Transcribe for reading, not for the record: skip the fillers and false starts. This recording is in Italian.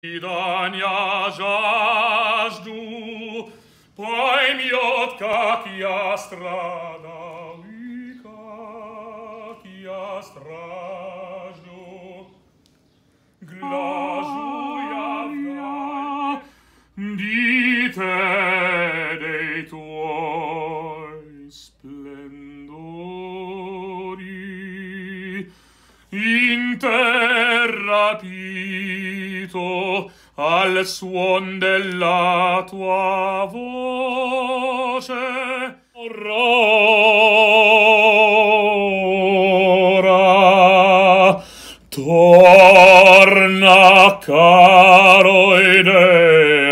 Idania žaždu, pojmi kakja strada, kakja straždu. Glažu javna, dite dei tuoi splendori, in terra pito al suon della tua voce. Aurora, torna caro ed